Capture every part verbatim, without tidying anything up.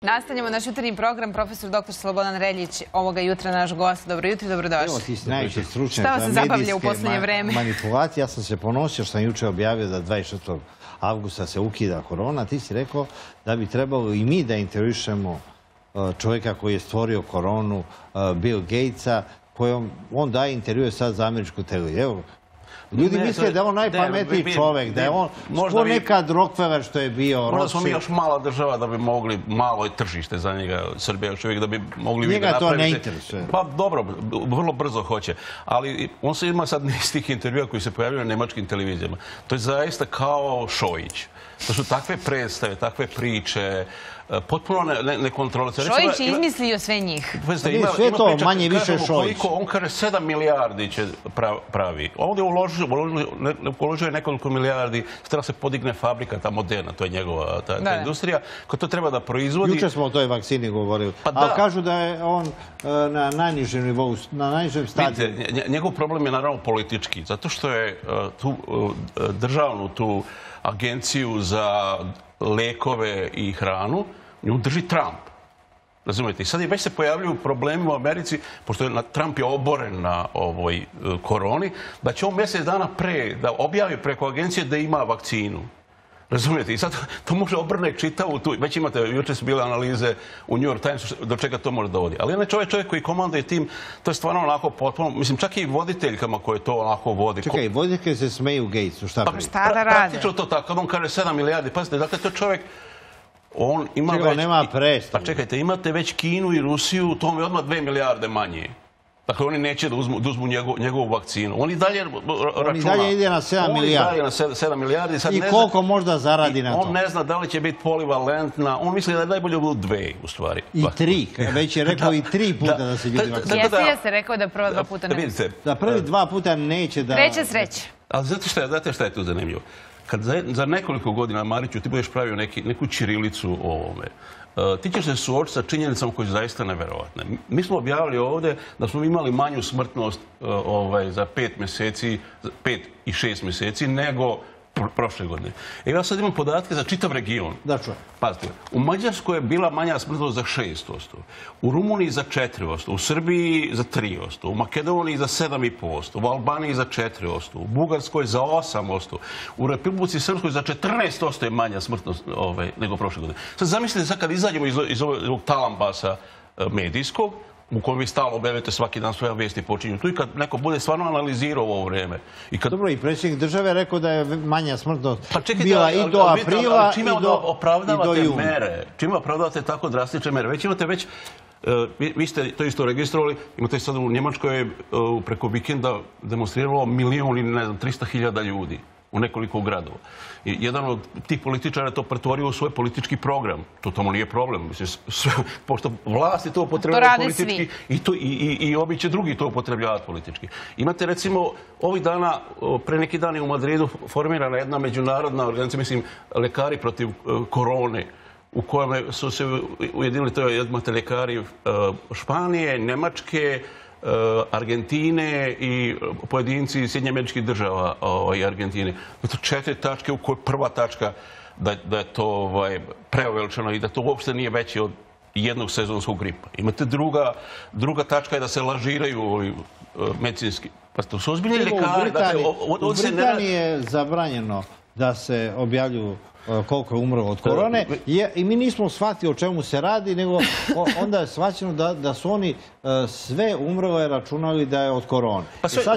Nastavljamo naš jutarnji program. Profesor doktor Slobodan Reljić ovoga jutra naš gost. Dobro jutro i dobrodošli. Evo ti si najviše stručnjak Šta vas se za zabavlja u posljednje medijske vreme? manipulacije. Ja sam se ponosio što sam juče objavio da dvadeset šestog avgusta se ukida korona. Ti si rekao da bi trebalo i mi da intervjušemo čovjeka koji je stvorio koronu, Bill Gatesa, kojom on daje intervjue sad za američku televiziju. Evo, ljudi misle da je on najpametniji čovjek, da je on ko nekad Rockefeller što je bio. Možda smo mi još mala država da bi mogli, malo je tržište za njega, Srbija još uvijek, da bi mogli... Njega to ne interesuje. Pa dobro, vrlo brzo hoće. Ali on se ima sad niz tih intervjua koji se pojavljaju na nemačkim televizijama. To je zaista kao Šojić. To su takve predstave, takve priče, potpuno nekontrolisane. Šojić je izmislio sve njih. Sve to manje više Šojić. On kaže sedam milijardi će pravi. Ovdje uložuje nekoliko milijardi, treba se podigne fabrika, ta Moderna, to je njegova industrija, koja to treba da proizvodi. Juče smo o toj vakcini govorili, ali kažu da je on na najnižem nivou, na najnižem stadiju. Vidite, njegov problem je naravno politički, zato što je tu državnu, tu agenciju za lekove i hranu, nju drži Trump. Razumijete? I sad već se pojavljuju problemi u Americi, pošto je Trump je oboren na ovoj koroni, da će on mjesec dana pre, da objavi preko agencije da ima vakcinu. Razumijete? I sad to može obrne čitavu tu. Već imate, juče su bile analize u New York Timesu do čega to može dovodi. Ali onaj čovjek, čovjek koji komanduje tim, to je stvarno onako potpuno, mislim, čak i voditeljkama koje to onako vodi. Čekaj, voditeljke se smeju Gatesu, šta pa šta da rade? Praktično to tako, kad on kaže sedam milijardi, pazite, dakle, to čovjek, on ima Čekaj, već... nema predstavu. Pa čekajte, imate već Kinu i Rusiju, to vam je odmah dve milijarde manje. Dakle, oni neće da uzmu njegovu vakcinu. On i dalje računa. On i dalje ide na sedam milijardi. On i dalje na sedam milijardi. I koliko možda zaradi na to? On ne zna da li će biti polivalentna. On misli da je najbolje budu dve, u stvari. I tri. Već je rekao i tri puta da se ljudi vakciniraju. Jesi ja se rekao da prva dva puta ne. Da prvi dva puta neće da... Treće sreće. Ali znate šta je tu zanimljivo? Kad za nekoliko godina, Mariću, ti budeš pravio neku ćirilicu o ovome, ti ćeš se suočiti sa činjenicama koje su zaista neverovatne. Mi smo objavili ovdje da smo imali manju smrtnost za pet mjeseci, pet i šest mjeseci nego prošle godine. Evo ja sad imam podatke za čitav region. Da čujem. Pazite, u Mađarskoj je bila manja smrtnost za šest posto, u Rumuniji za četiri posto, u Srbiji za tri posto, u Makedoniji za sedam i po posto, u Albaniji za četiri posto, u Bugarskoj za osam posto, u Republici Srpskoj za četrnaest posto je manja smrtnost nego prošle godine. Sad zamislite sad kad izađemo iz ovog talambasa medijskog, u kojem vi stalno objavite svaki dan svoje vijesti počinju tu i kad neko bude stvarno analizirao ovo vrijeme. Dobro, i predsjednik države rekao da je manja smrtnost bila i do aprila i do juna. Čime opravdavate mere? Čime opravdavate tako drastične mere? Već imate već, vi ste to isto registrovali, imate sad u Njemačkoj preko vikenda demonstriralo milijun i ne znam, trista hiljada ljudi u nekoliko gradova. Jedan od tih političara je to pretvorio u svoj politički program. To tamo nije problem. Pošto vlasti to upotrebljavaju politički i obi će drugi to upotrebljavati politički. Imate recimo ovih dana, pre neki dan je u Madridu formirana jedna međunarodna organizacija, mislim, lekari protiv korone, u kojem su se ujedinili, to je imate lekari Španije, Njemačke, Argentine i pojedinci iz Sjedinjenih Američkih Država i Argentine. To četiri tačke u kojoj prva tačka da je to preuveličeno i da to uopšte nije veće od jednog sezonskog gripa. Imate druga tačka je da se lažiraju medicinski. Pa to su ozbiljni lekari. U Britaniji je zabranjeno da se objavljuju koliko je umrlo od korone i mi nismo shvatili o čemu se radi, nego onda je shvaćeno da su oni sve umrle računali da je od korone. Pa sve,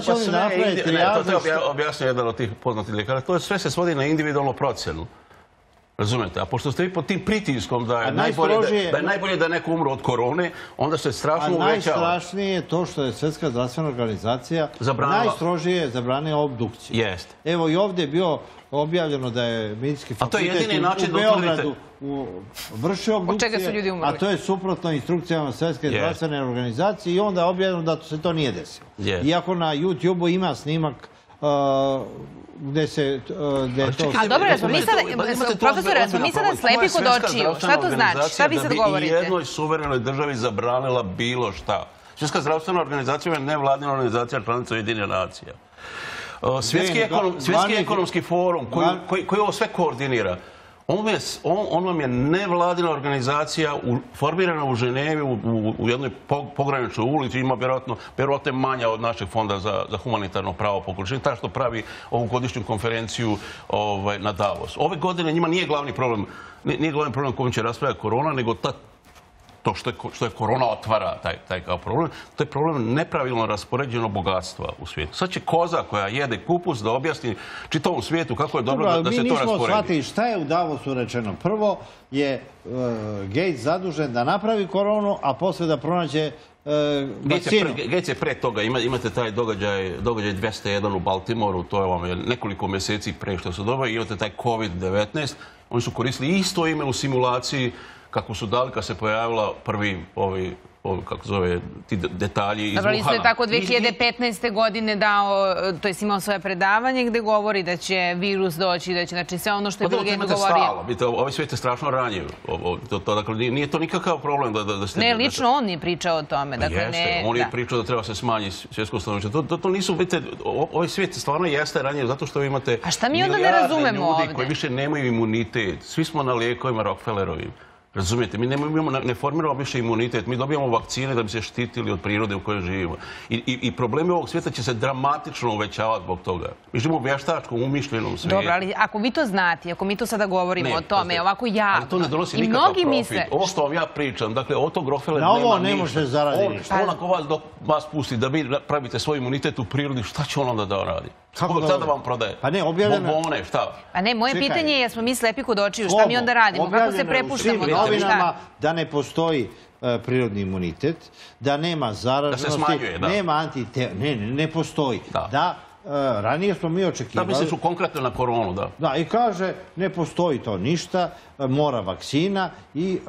to je objasnio jedan od tih poznatih ljekara, to sve se svodi na individualnu procjenu. Razumete? A pošto ste vi pod tim pritiskom da je najbolje da je neko umro od korone, onda se strašno uvećava. A najstrašnije je to što je Svjetska zdravstvena organizacija najstrožije zabranila obdukciju. Evo i ovdje je bio objavljeno da je medicinski fakultet u Beogradu vršio obdukcije, a to je suprotno instrukcijama Svjetske zdravstvene organizacije i onda je objavljeno da se to nije desilo. Iako na YouTube-u ima snimak gde se... Ali dobro, profesore, smo mi sada slepi kod očiju. Šta to znači? Šta vi sad govorite? Da bi i jednoj suverenoj državi zabranila bilo šta. Svjetska zdravstvena organizacija je nevladina organizacija članica Ujedinjenih nacija. Svjetski ekonomski forum koji ovo sve koordinira, On vam je nevladina organizacija formirana u Ženevi u jednoj pograničnoj ulici, ima vjerojatno manja od našeg fonda za humanitarno pravo po količini, ta što pravi ovu godišnju konferenciju na Davosu. Ove godine njima nije glavni problem, nije glavni problem kojim će raspravljati korona, nego to što je korona otvara taj kao problem, to je problem nepravilno raspoređeno bogatstva u svijetu. Sad će koza koja jede kupus da objasni čitavom svijetu kako je dobro da se to rasporedi. Mi nismo shvatili šta je u Davosu rečeno. Prvo je Gates zadužen da napravi koronu, a posle da pronađe vakcinu. Gates je pre toga, imate taj događaj dvesta jedan u Baltimoru, to je vam nekoliko mjeseci pre što se događa, imate taj kovid devetnaest, oni su koristili isto ime u simulaciji kako su dali kad se pojavila prvi ovi, kako zove, ti detalji iz Wuhana. Dobro, isto je tako dve hiljade petnaeste. godine dao, to je imao svoje predavanje gde govori da će virus doći, da će, znači sve ono što je Bill Gates govorio. Vidite, ovaj svijet je strašno ranjiv. Dakle, nije to nikakav problem da ste... Ne, lično on nije pričao o tome. Jeste, on je pričao da treba se smanjiti svjetsko stanovništvo. To nisu, vidite, ovaj svijet stvarno jeste ranjiv zato što vi imate milijarde ljudi koji više nemaju imunitet. Svi smo na lijekovima Rockefellerovim. Razumijete, mi ne formiramo više imunitet, mi dobijamo vakcine da bi se štitili od prirode u kojoj živimo. I problemi ovog svijeta će se dramatično uvećavati zbog toga. Mi živimo u vještačkom, umišljenom svijetu. Dobro, ali ako vi to znate, ako mi to sada govorimo o tome, ovako javno... Ali to ne donosi nikakav profit. Ovo što vam ja pričam, dakle, od tog Rockefeller nema ništa. Na ovo ne može zaraditi ništa. On ako vas pusti da vi pravite svoj imunitet u prirodi, šta će on onda da radi? Šta da vam prodaje? Pa ne, objavljeno... Bombone, šta? Pa ne, moje pitanje je, jesmo mi slepi kod očiju, šta mi onda radimo? Kako se prepuštamo od toga? Da ne postoji prirodni imunitet, da nema zaraženosti, da se smanjuje, da. Nema antite... Ne, ne postoji. Da, ranije smo mi očekivali... Da, misliš konkretno na koronu, da. Da, i kaže, ne postoji to ništa, mora vakcina i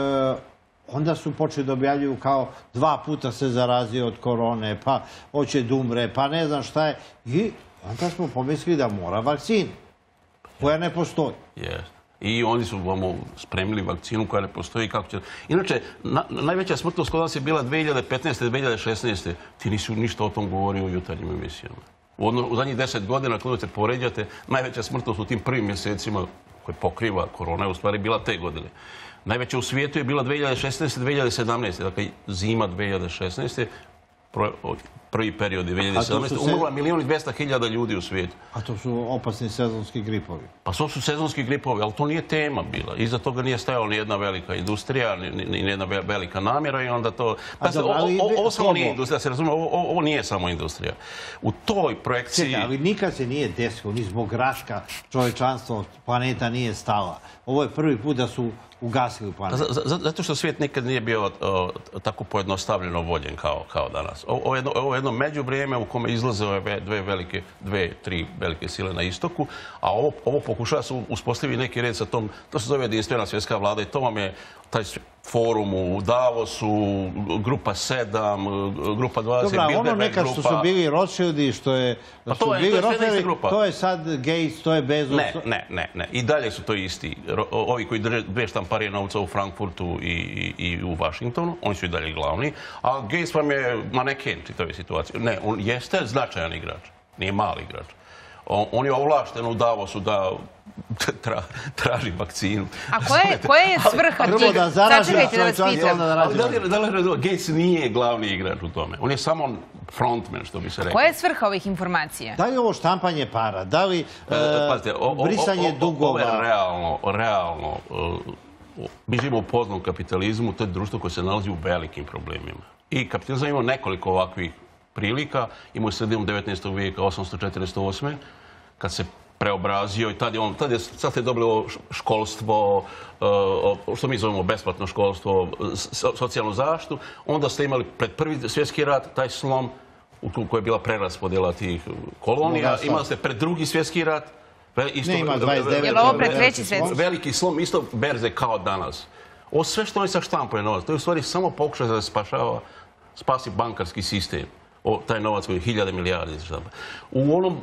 onda su počeli da objavljuju kao dva puta se zarazio od korone, pa hoće da umre, pa ne znam šta je. I onda smo pomislili da mora vakcina, koja ne postoji. Jeste. I oni su vam spremili vakcinu koja ne postoji. Inače, najveća smrtnost kod nas je bila dve hiljade petnaeste. dve hiljade šesnaeste. Ti nisu ništa o tom govorio u jutarnjim emisijama. U zadnjih deset godina, kada se poređate, najveća smrtnost u tim prvim mjesecima koje pokriva korona je u stvari bila te godine. Najveća u svijetu je bila dve hiljade šesnaeste. dve hiljade sedamnaeste. Dakle, zima dve hiljade šesnaeste. Prvi period je dve hiljade sedamnaeste. Umrla milijun i dvesta hiljada ljudi u svijetu. A to su opasni sezonski gripovi? Pa to su sezonski gripovi, ali to nije tema bila. Iza toga nije stajala ni jedna velika industrija, ni jedna velika namjera i onda to... Ovo samo nije industrija, se razume, ovo nije samo industrija. U toj projekciji... Ali nikad se nije desilo, ni zbog greška čovječanstvo, planeta nije stala. Ovo je prvi put da su ugasili planetu. Zato što svijet nikad nije bio tako pojednostavljeno voljen kao danas. Ovo je jedno međuvrijeme u kome izlaze ove dve velike, dve, tri velike sile na istoku, a ovo pokušava se uspostaviti neki red sa tom, to se zove jedinstvena svjetska vlada i to vam je taj forum u Davosu, grupa sedam, grupa dvadeset, Bilderberg grupa. Dobro, ono nekad što su bili Rothschildi, što je... Pa to je jedna ista grupa. To je sad Gates, to je Bezos... Ne, ne, ne, ne. I dalje su to isti. Ovi koji drže dve štamparije novca u Frankfurtu i u Washingtonu, oni su i dalje glavni, a Gates vam je maneken čitave situacije. Ne, on jeste značajan igrač, nije mali igrač. On je ovlašten u Davosu da traži vakcinu. A koja je svrha tih? Sačekajte da vas pitam. Gates nije glavni igrač u tome. On je samo frontman, što bi se rekao. Koja je svrha ovih informacija? Da li je ovo štampanje para? Da li brisanje dugova? Ovo je realno, realno. Mi živimo u poznom kapitalizmu, to je društvo koje se nalazi u velikim problemima. I kapitalizam ima nekoliko ovakvih prilika. Imao je sredinom devetnaestog vijeka, osamsto četrdeset osme kad se preobrazio i tad je on, tad je, sad je dobilo školstvo, što mi zovemo besplatno školstvo, socijalnu zaštitu. Onda ste imali pred prvi svjetski rat taj slom u koji je bila preraspodjela tih kolonija. Imali ste pred drugi svjetski rat. Ne, ima dvadeset devet. Je li ovo pred treći svjetski? Veliki slom, isto berze kao danas. Ovo sve što oni sa štampuje novac, to je u stvari samo pokušaj da se spašava, spasi bankarski sistem. Taj novac koji je hiljade milijardi. U onom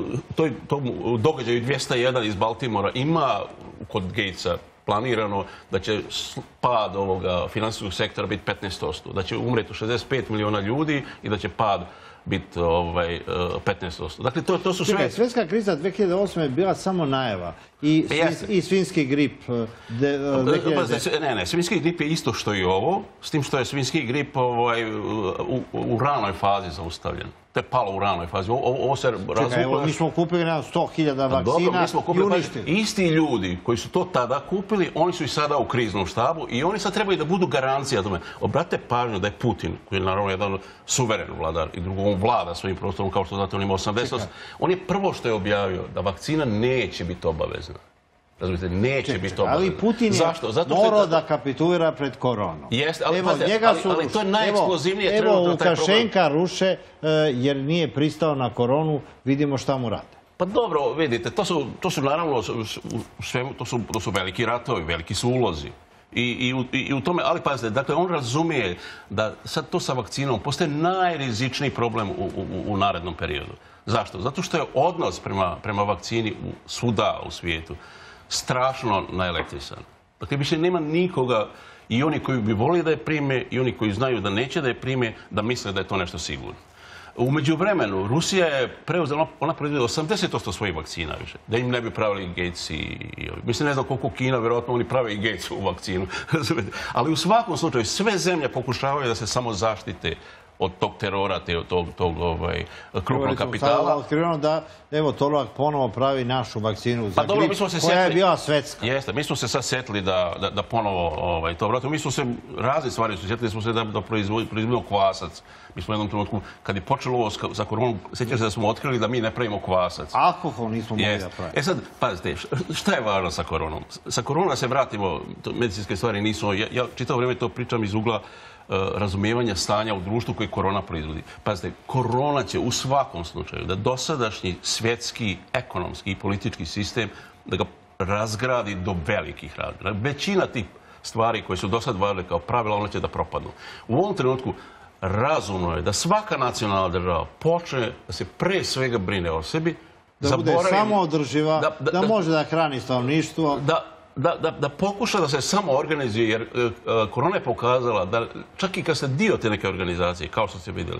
događaju dvesta jedan iz Baltimora ima kod Gatesa planirano da će pad ovoga finansijskog sektora biti petnaest posto, da će umreti šezdeset pet miliona ljudi i da će pad biti petnaest posto. Dakle, to su sve... Čekaj, svjetska kriza dve hiljade osme je bila samo najava. I svinjski grip dve hiljade desete. Ne, ne, svinjski grip je isto što i ovo, s tim što je svinjski grip u ranoj fazi zaustavljen. To je palo u ranoj fazi. Ovo se razvuklo... Čekaj, evo, mi smo kupili na sto hiljada vakcina i uništili. Isti ljudi koji su to tada kupili, oni su i sada u kriznom štabu i oni sad trebaju da budu garancija tome. Obratite pažnju da je Putin, koji je naravno jedan suveren vladar i drugo, on vlada svojim prostorom, kao što znate, on ima osamdeset osam. On je prvo što je objavio da vakcina neće biti obavezna. Razumite, neće biti obavezna. Ali Putin je morao da kapitulira pred koronom. Jeste, ali to je najeksplozivnije trenutno. Evo, Lukašenka ruše jer nije pristao na koronu, vidimo šta mu rade. Pa dobro, vidite, to su naravno, to su veliki ratovi, veliki su ulozi. I u tome, ali pazite, dakle, on razumije da sad to sa vakcinom postaje najrizičniji problem u narednom periodu. Zašto? Zato što je odnos prema vakcini svuda u svijetu strašno naelektrisan. Dakle, više nema nikoga, i oni koji bi volili da je prime, i oni koji znaju da neće da je prime, da misle da je to nešto sigurno. U međuvremenu, Rusija je preuzela, ona proizvede osamdeset posto svojih vakcina više, da im ne bi pravili Gates i ovi. Mislim, ne znam koliko Kina, vjerojatno oni prave i Gates u vakcinu. Ali u svakom slučaju, sve zemlje pokušavaju da se samo zaštite od tog terora, od tog krupnog kapitala. Otkriveno da, evo, Torlak ponovo pravi našu vakcinu za grip, koja je bila svetska. Jeste, mi smo se sad setili da ponovo to vratimo. Mi smo se, razne stvari su setili smo se da proizvodimo kvasac. Mi smo u jednom trenutku, kad je počelo ovo sa koronom, sjećam se da smo otkrili da mi ne pravimo kvasac. Alkohol nismo mogli da pravimo. E sad, pazite, šta je važno sa koronom? Sa koronom se vratimo, medicinske stvari nisu, ja čitavo vrijeme to pričam iz ugla razumijevanja stanja u društvu koje korona proizvodi. Pazite, korona će u svakom slučaju da dosadašnji svjetski, ekonomski i politički sistem da ga razgradi do velikih razmjera. Većina tih stvari koje su do sad važile kao pravila, one će da propadnu. U ovom trenutku razumno je da svaka nacionalna država počne da se pre svega brine o sebi, da bude samoodrživa, da može da hrani stanovništvo, da pokuša da se samo organizuje, jer korona je pokazala da čak i kad ste dio te neke organizacije, kao što ste vidjeli,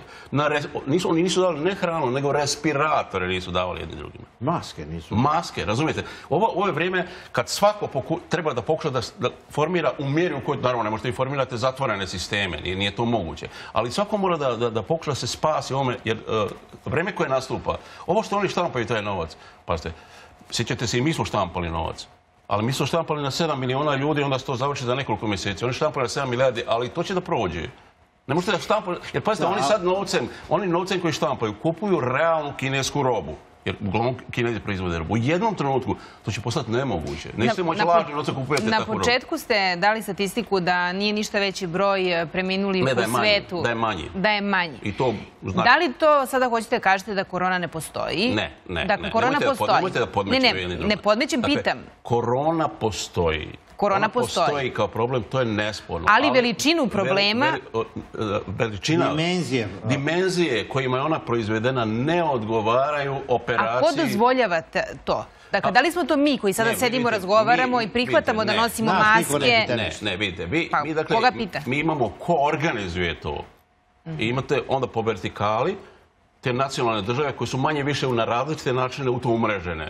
oni nisu dali ne hranu, nego respiratore nisu davali jedni drugima. Maske nisu. Maske, razumijete. Ovo je vrijeme kad svako treba da pokuša da formira u mjeri u kojoj, naravno, ne možete i formirati zatvorene sisteme, nije to moguće, ali svako mora da pokuša da se spasi ovome, jer vrijeme koje nastupa, ovo što oni štampaju taj novac, pazite, sjećate se i mi smo štampali novac. Ali mi smo štampali na sedam miliona ljudi, onda se to završi za nekoliko mjeseci. Oni štampali na sedam milijardi, ali to će da prođe. Ne možete da štampaju, jer pazite, oni sad novcem, oni novcem koji štampaju, kupuju realnu kinesku robu. Jer uglavnom Kinezi proizvode robu. U jednom trenutku to će postati nemoguće. Nećete moći lažni novce kupujete takvu robu. Na početku ste dali statistiku da nije ništa veći broj preminulih u svetu. Da je manji. Da je manji. I to znači. Da li to sada hoćete kažete da korona ne postoji? Ne, ne. Dakle, korona postoji. Nemojte da podmećete jedni drugi. Ne podmećem, pitam. Korona postoji. Korona postoji. Postoji kao problem, to je nesporno. Ali veličinu problema... Veličina... Dimenzije. Dimenzije kojima je ona proizvedena ne odgovaraju operaciji... A ko dozvoljava to? Dakle, da li smo to mi koji sada sedimo, razgovaramo i prihvatamo da nosimo maske? Ne, ne, vidite. Pa, koga pita? Mi imamo ko organizuje to. I imate onda po vertikali te nacionalne države koje su manje više na različite načine u to umrežene.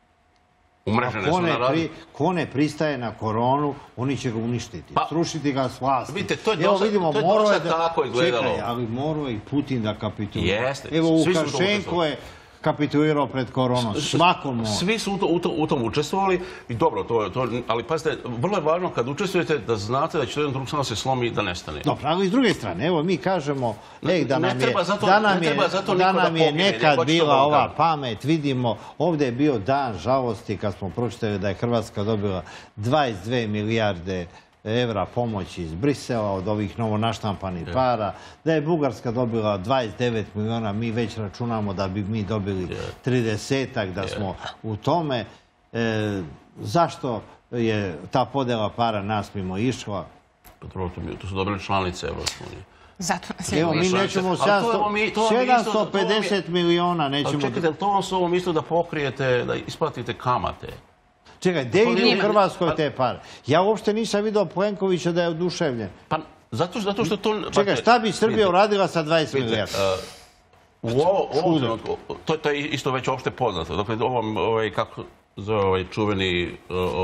Ko ne pristaje na koronu, oni će ga uništiti. Srušiti ga s vlasti. Vidite, to je dosta tako izgledalo. Čekaj, ali morao i Putin da kapitulira. Jeste. Evo, Lukašenko je kapitulirao pred koronom. Svakom mora. Svi su u tom učestvovali i dobro, ali pazite, vrlo je važno kad učestvujete da znate da će to jedan drug samo se slomi i da nestane. Dobro, ali s druge strane, evo mi kažemo da nam je nekad bila ova pamet, vidimo, ovdje je bio dan žalosti kad smo pročitali da je Hrvatska dobila dvadeset dvije milijarde evra pomoći iz Brisela od ovih novonaštampanih para, da je Bugarska dobila dvadeset devet miliona, mi već računamo da bi mi dobili tridesetak, da smo u tome. Zašto je ta podjela para nas mimo išla? To su dobili članice Evropske unije. Zato nas je Evo, mi nećemo sedamsto pedeset miliona nećemo... Čekajte, to vam s ovom isto da pokrijete, da isplatite kamate. Čekaj, gdje idu u Hrvatskoj te pare? Ja uopšte nisam vidio Plenkovića da je oduševljen. Pa, zato što to... Čekaj, šta bi Srbija uradila sa dvadeset milijardi? U ovom trenutku, to je isto već opšte poznato. Dakle, ovom, kako zove ovaj čuveni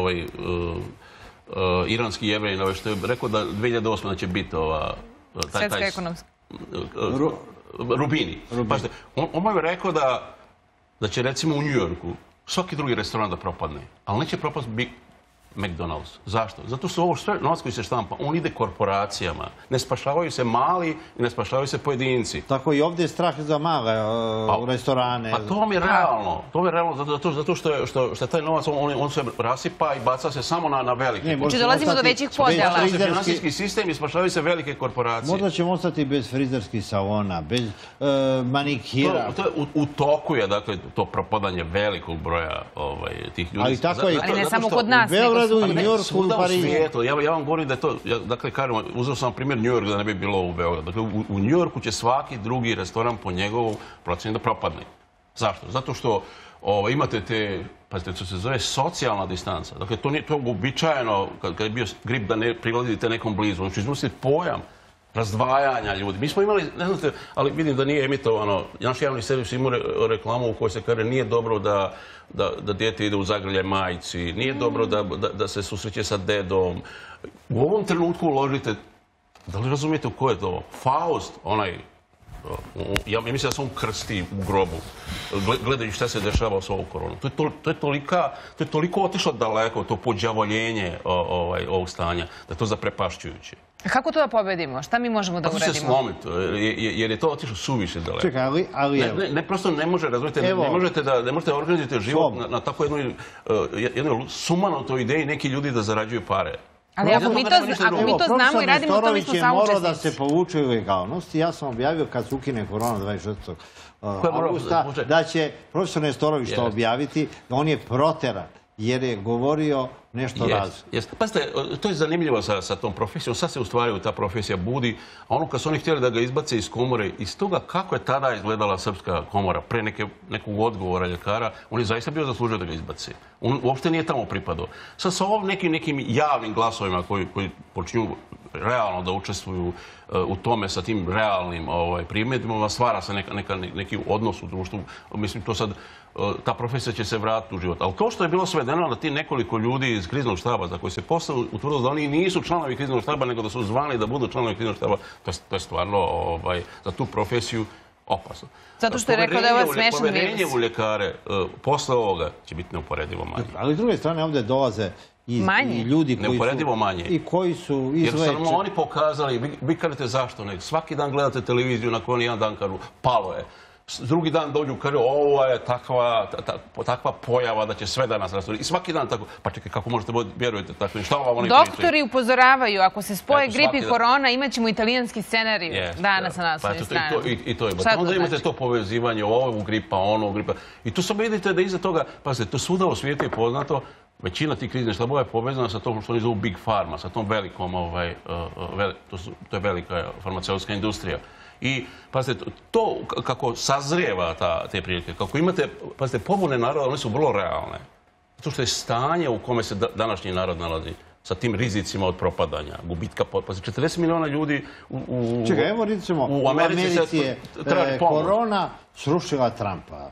iranski Jevrej, što je rekao da dve hiljade osme će biti ova... Svetska ekonomska. Rubini. On mu je rekao da će recimo u Njujorku svaki drugi restoran da propadne, ali neće propast McDonald's. Zašto? Zato što ovo sve novac koji se štampa, on ide korporacijama. Ne spašavaju se mali i ne spašavaju se pojedinci. Tako i ovdje je strah za male restorane. Pa to vam je realno. To je realno zato što je taj novac, on se rasipa i baca se samo na velike. Znači dolazimo do većih podjela. Spašavaju se finansijski sistem i spašavaju se velike korporacije. Možda ćemo ostati bez frizerskih salona, bez manikira. U toku je, dakle, to propadanje velikog broja tih ljudi. Ali ne samo kod nas, u Njujorku, u Parizu. Ja vam govorim da je to, dakle, kažem, uzeo sam primjer Njujorka da ne bi bilo u Beogradu. Dakle, u Njujorku će svaki drugi restoran po njegovu procjeni da propadne. Zašto? Zato što imate te, pazite, to se zove socijalna distanca. Dakle, to nije to uobičajeno, kad je bio grip da ne prilazite nekom blizu. Znači, izmisliti pojam razdvajanja ljudi. Mi smo imali, ne znate, ali vidim da nije emitovano, naš javni servis ima reklamu u kojoj se kaže nije dobro da da dijete ide u zagrljaj majci, nije dobro da se susreće sa dedom. U ovom trenutku uložite, da li razumijete u ko je to? Faust, onaj, ja mislim da se on krsti u grobu, gledajući šta se dešava s ovom koronom. To je toliko otišlo daleko, to podđavoljenje ovog stanja, da je to zaprepašćujuće. Kako to da pobedimo? Šta mi možemo da uradimo? Kako se slomiti, jer je to otišlo suviše daleko. Čekaj, ali evo. Ne, prosto ne može, razumijete, ne možete da organizujete život na tako jednoj sumanutoj ideji neki ljudi da zarađuju pare. Ali ako mi to znamo i radimo to, mi smo saučesnici. Morao da se povuče u legalnost. Ja sam objavio kad se ukine korona dvadeset šestog augusta da će profesor Nestorović to objaviti, da on je proteran jer je govorio nešto različito. Pazite, to je zanimljivo sa tom profesijom. Sad se u stvari ta profesija budi, a ono kad su oni htjeli da ga izbace iz komore, iz toga kako je tada izgledala srpska komora pre nekog odgovora ljekara, on je zaista bio zaslužio da ga izbace. On uopšte nije tamo pripadao. Sad sa ovim nekim javnim glasovima koji počinju realno da učestvuju u tome sa tim realnim primjedbama, stvara se neki odnos u društvu. Mislim, to sad, ta profesija će se vratiti u život. Ali to što je bilo svedeno da ti nekoliko ljudi iz kriznog štaba za koji se posle utvrdilo da oni nisu članovi kriznog štaba, nego da su zvani da budu članovi kriznog štaba, to je stvarno za tu profesiju opasno. Zato što je rekao da je ovo smešan virus. Poverenje u ljekare posle ovoga će biti neuporedivo manje. Ali s druge strane ovdje dolaze i ljudi koji su izleče. Jer su oni pokazali, vi kažete zašto ne, svaki dan gledate televiziju na kojoj jedan dan kažu palo je. Drugi dan dođu i kažu ovo je takva pojava da će sve danas rastoriti. I svaki dan tako. Pa čekaj, kako možete vjerujete tako? Doktori upozoravaju, ako se spoje grip i korona, imat ćemo italijanski scenariju danas na naslovnoj strani. I to je. Onda imate to povezivanje ovog gripa, onog gripa. I tu samo vidite da iza toga, pazite, to svuda u svijetu je poznato, većina tih kriznih štabova je povezana sa tom što oni zovu Big Pharma, sa tom velikom, to je velika farmaceutska industrija. I, pazite, to kako sazrijeva te prilike, kako imate, pazite, pobune naroda, one su vrlo realne. Zato što je stanje u kome se današnji narod nalazi sa tim rizicima od propadanja, gubitka, pazite, četrdeset miliona ljudi u Čekaj, evo recimo, u Americi je korona srušila Trumpa.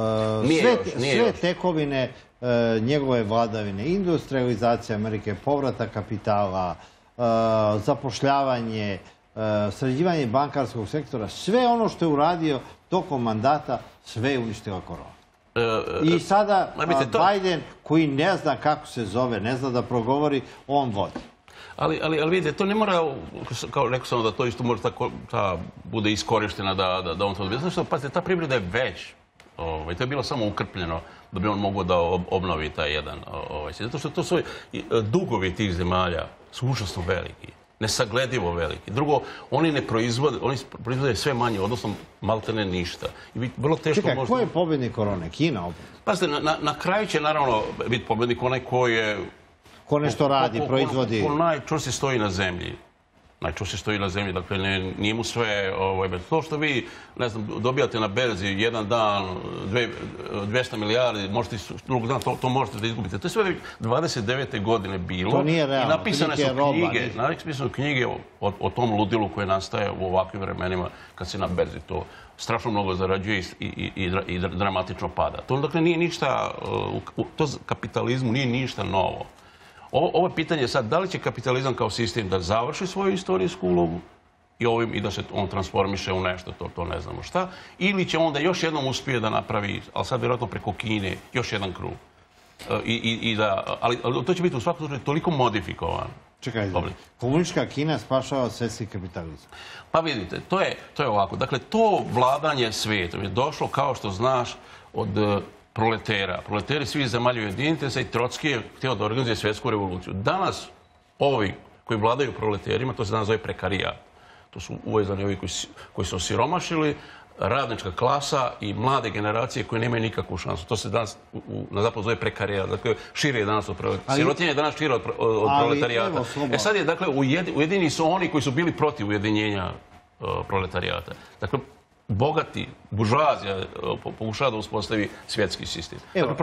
Sve tekovine njegove vladavine, industrializacija Amerike, povratak kapitala, zapošljavanje, sređivanje bankarskog sektora, sve ono što je uradio tokom mandata, sve je uništila korona. I sada Biden, koji ne zna kako se zove, ne zna da progovori, on vodi. Ali vidite, to ne mora, kao rekao sam da to isto može da bude iskorištena da on to odbije. Znači što, pazite, ta privreda je već, to je bilo samo ukrpljeno da bi on mogao da obnovi taj jedan. Zato što to su dugovi tih zemalja su užasno veliki. Nesagledivo veliki. Drugo, oni ne proizvode, oni proizvode sve manje, odnosno maltene ništa. Čekaj, ko je pobjednik korone? Kina opet? Pazite, na kraju će naravno biti pobjednik onaj ko je... Ko nešto radi, proizvodi? Ko najčvrstije stoji na zemlji. najčešće stoji na zemlji, dakle nije mu sve, to što vi, ne znam, dobijate na berzi jedan dan dvesta milijardi, možete drugog dan, to možete da izgubite. To je sve dvadeset devete godine bilo. To nije realno. I napisane su knjige, napisane su knjige o tom ludilu koje nastaje u ovakvim vremenima kad se na berzi to strašno mnogo zarađuje i dramatično pada. To dakle nije ništa, to kapitalizmu nije ništa novo. Ovo je pitanje sad, da li će kapitalizam kao sistem da završi svoju istorijsku ulogu i da se on transformiše u nešto, to ne znamo šta, ili će onda još jednom uspije da napravi, ali sad vjerojatno preko Kine, još jedan krug. Ali to će biti u svakom slučaju toliko modifikovano. Čekaj, komunistička Kina spašava svjetski kapitalizam. Pa vidite, to je ovako. Dakle, to vladanje svijetom je došlo, kao što znaš, od proletera. Proleteri svi zemalja ujedinite se i Trotski je htio da organizuje svjetsku revoluciju. Danas ovi koji vladaju proleterima, to se danas zove prekarijat. To su uvezani ovi koji su osiromašili, radnička klasa i mlade generacije koje nemaju nikakvu šansu. To se danas na zapadu zove prekarijat. Dakle, šire je danas od proletarijata. Sirotinja je danas šire od proletarijata. E sad je, dakle, ujedini su oni koji su bili protiv ujedinjenja proletarijata. Dakle, bogati, buržoazija pokušava da uspostavi svjetski sistem.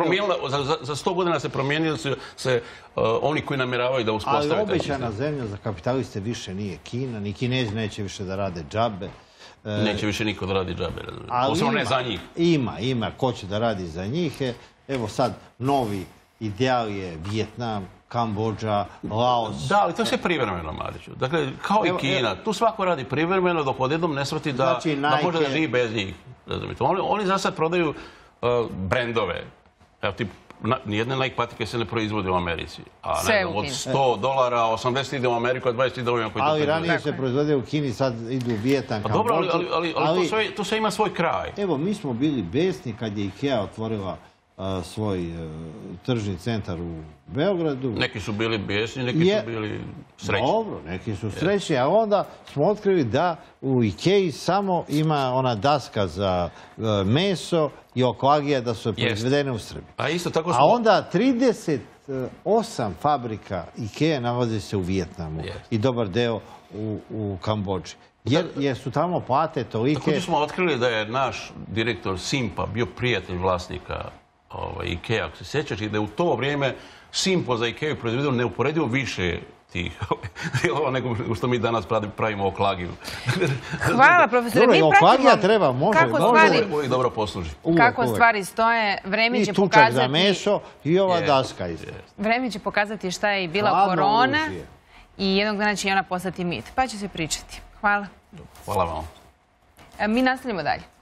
Za sto godina se promijenili se oni koji namjeravaju da uspostavi taj sistem. Ali obećana zemlja za kapitaliste više nije Kina, ni Kinezi neće više da rade džabe. Neće više niko da radi džabe. Posebno ne za njih. Ima, ima ko će da radi za njih. Evo sad, novi ideal je Vijetnam, Kambodža, Laos. Da, ali to je sve privremeno, Mariću. Dakle, kao i Kina, tu svako radi privremeno dok odjednom ne shvati da može da živi bez njih. Oni za sad prodaju brendove. Evo ti, nijedne Nike patike se ne proizvode u Americi. A ne znam, od sto dolara, osamdeset ide u Ameriku, a dvadeset ide u ovima koji to proizvode. Ali ranije se proizvode u Kini, sad idu u Vijetnam, Kambodžu. Dobro, ali to sve ima svoj kraj. Evo, mi smo bili besni kad je IKEA otvorila svoj tržni centar u Beogradu. Neki su bili bijesni, neki su bili srećni. Dobro, neki su srećni, a onda smo otkrili da u Ikei samo ima ona daska za meso i oklagija da su proizvedene u Srbiji. A onda trideset osam fabrika Ikea nalazi se u Vijetnamu i dobar deo u Kambodži. Jer su tamo plate tolike... Također smo otkrili da je naš direktor Simpa bio prijatelj vlasnika Ikea, ako se sjećaš, i da je u to vrijeme Simpo za Ikeu proizvedio neuporedivo više tih nego što mi danas pravimo oklagiju. Hvala, profesore. Dobro, oklagija treba, može. Uvijek dobro posluži. Kako stvari stoje, vreme će pokazati... I tučak za meso i ova daska isto. Vreme će pokazati šta je bila korona i jednog dana će i ona postati mit. Pa će se pričati. Hvala. Hvala vam. Mi nastavljamo dalje.